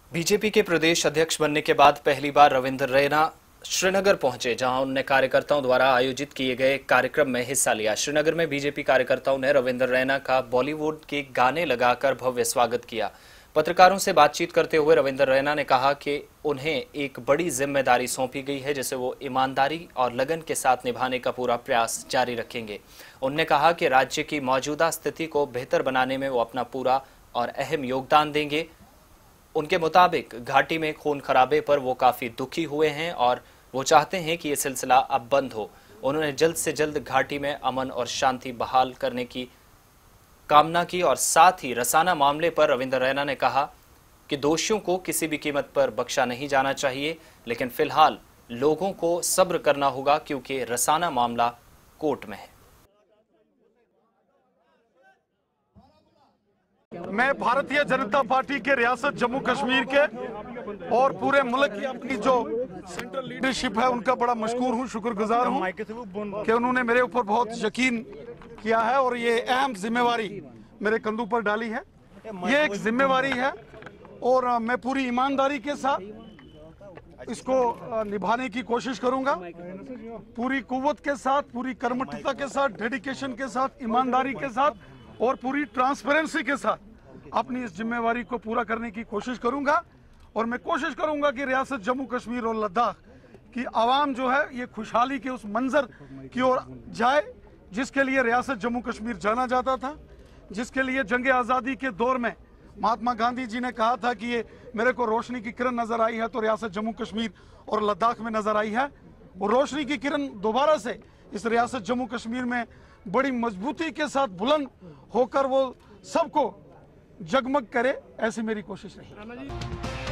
BJP के प्रदेश अध्यक्ष बनने के बाद पहली बार रविंद्र रैना श्रीनगर पहुंचे, जहां उन्होंने कार्यकर्ताओं द्वारा आयोजित किए गए कार्यक्रम में हिस्सा लिया। श्रीनगर में बीजेपी कार्यकर्ताओं ने रविंद्र रैना का बॉलीवुड के गाने लगाकर भव्य स्वागत किया। पत्रकारों से बातचीत करते हुए रविंद्र रैना ने कहा कि उन्हें एक बड़ी जिम्मेदारी सौंपी गई है, जिसे वो ईमानदारी और लगन के साथ निभाने का पूरा प्रयास जारी रखेंगे। उन्होंने कहा कि राज्य की मौजूदा स्थिति को बेहतर बनाने में वो अपना पूरा और अहम योगदान देंगे। उनके मुताबिक घाटी में खून खराबे पर वो काफी दुखी हुए हैं और वो चाहते हैं कि ये सिलसिला अब बंद हो। उन्होंने जल्द से जल्द घाटी में अमन और शांति बहाल करने की कामना की और साथ ही रसाना मामले पर रविंद्र रैना ने कहा कि दोषियों को किसी भी कीमत पर बख्शा नहीं जाना चाहिए, लेकिन फिलहाल लोगों को सब्र करना होगा क्योंकि रसाना मामला कोर्ट में है। मैं भारतीय जनता पार्टी के रियासत जम्मू कश्मीर के और पूरे मुल्क की अपनी जो सेंट्रल लीडरशिप है उनका बड़ा मशकूर हूँ, शुक्रगुजार हूँ कि उन्होंने मेरे ऊपर बहुत यकीन किया है और ये अहम जिम्मेवारी मेरे कंधों पर डाली है। ये एक जिम्मेवारी है और मैं पूरी ईमानदारी के साथ इसको निभाने की कोशिश करूंगा, पूरी कुव्वत के साथ, पूरी कर्मठता के साथ, डेडिकेशन के साथ, ईमानदारी के साथ और पूरी ट्रांसपेरेंसी के साथ अपनी इस जिम्मेवारी को पूरा करने की कोशिश करूंगा। और मैं कोशिश करूंगा कि रियासत जम्मू कश्मीर और लद्दाख की आवाम जो है ये खुशहाली के उस मंजर की ओर जाए जिसके लिए रियासत जम्मू कश्मीर जाना जाता था, जिसके लिए जंग आज़ादी के दौर में महात्मा गांधी जी ने कहा था कि ये मेरे को रोशनी की किरण नजर आई है तो रियासत जम्मू कश्मीर और लद्दाख में नजर आई है। और रोशनी की किरण दोबारा से इस रियासत जम्मू कश्मीर में बड़ी मजबूती के साथ बुलंद होकर वो सबको जगमग करे, ऐसी मेरी कोशिश रही।